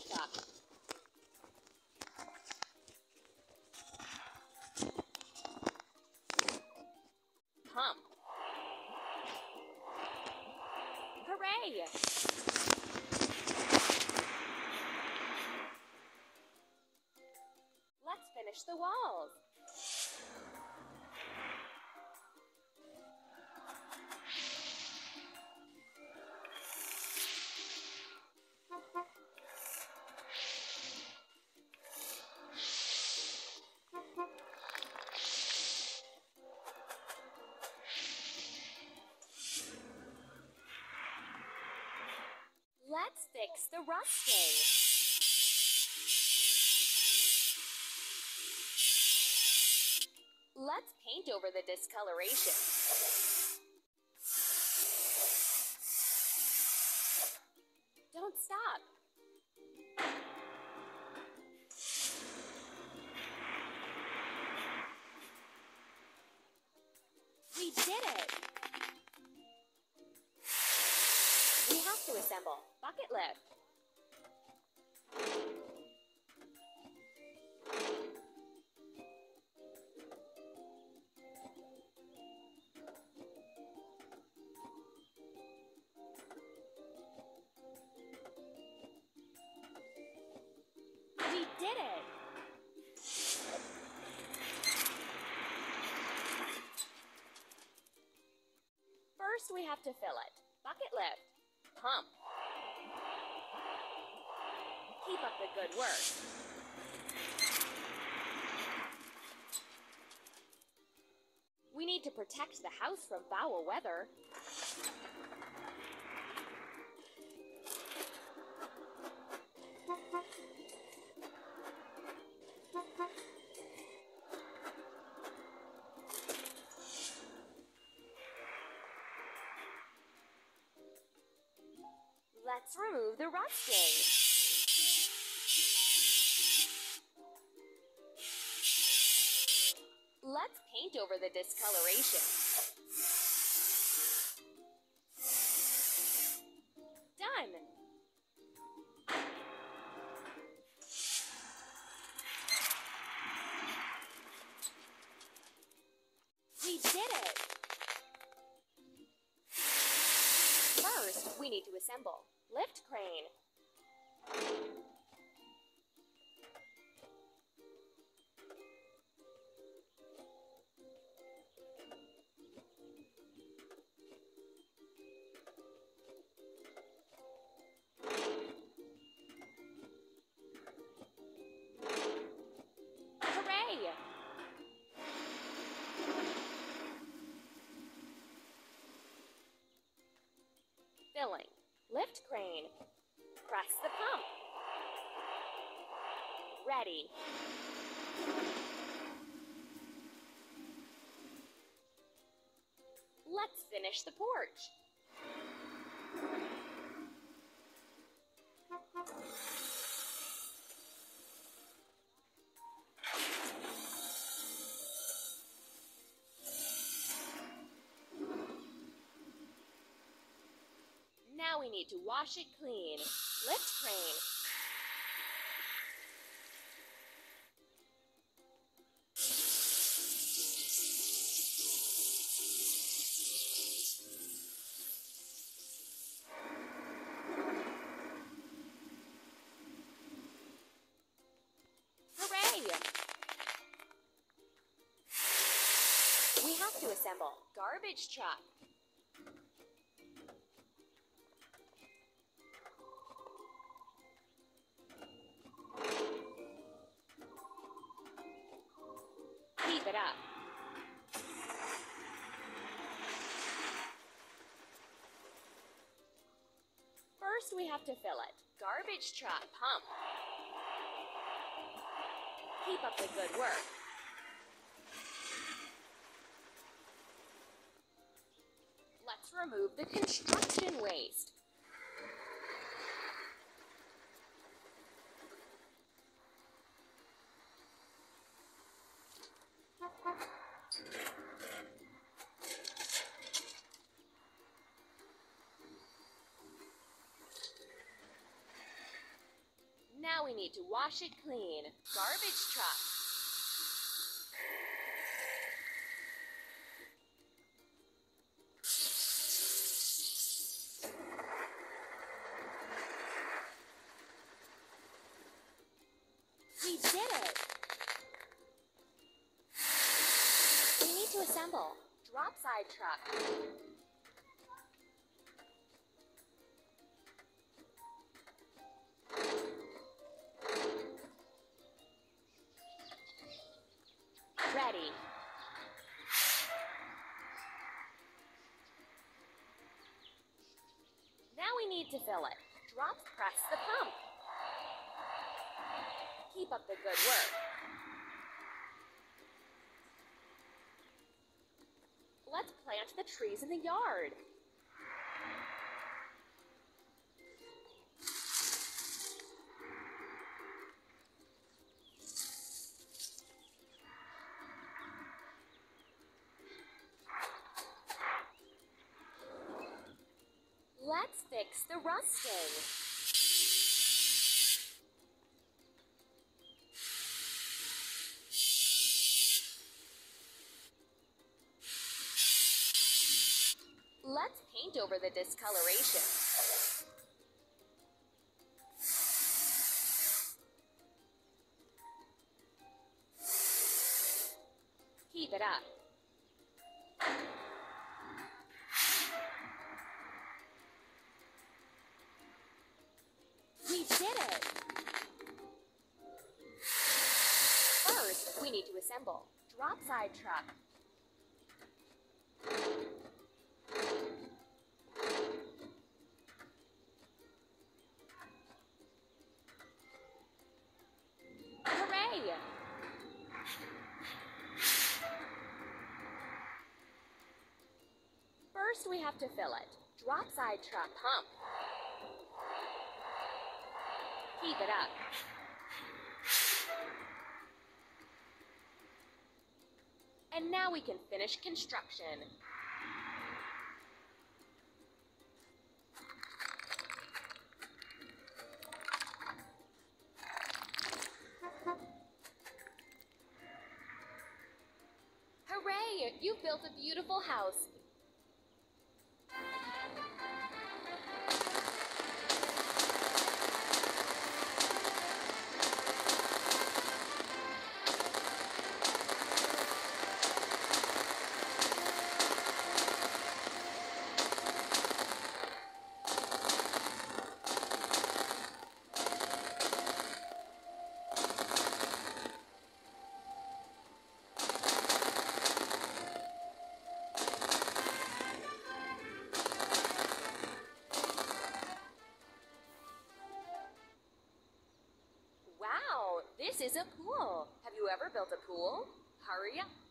truck. Pump. Hooray! Let's finish the walls. Let's fix the rusting. Let's paint over the discoloration. Don't stop. We did it. We have to assemble bucket lift. We did it. First, we have to fill it. Bucket lift. Pump. Keep up the good work. We need to protect the house from foul weather. Let's remove the rusting. Let's paint over the discoloration. Done. We did it. First, we need to assemble. Lift crane. Hooray! Filling. Lift crane. Press the pump. Ready. Let's finish the porch. Now we need to wash it clean. Lift crane. Hooray! We have to assemble garbage truck. Keep it up. First, we have to fill it. Garbage truck pump. Keep up the good work. Let's remove the construction waste. we need to wash it clean. Garbage truck. We did it! We need to assemble. Drop side truck. Ready. Now we need to fill it. Drop press the pump. Keep up the good work. Let's plant the trees in the yard. Let's fix the rusting. Let's paint over the discoloration. Keep it up. We did it! First, we need to assemble. Drop side truck. Hooray! First, we have to fill it. Drop side truck pump. Keep it up. And now we can finish construction. Hooray! You've built a beautiful house. Wow, this is a pool. Have you ever built a pool? Hurry up.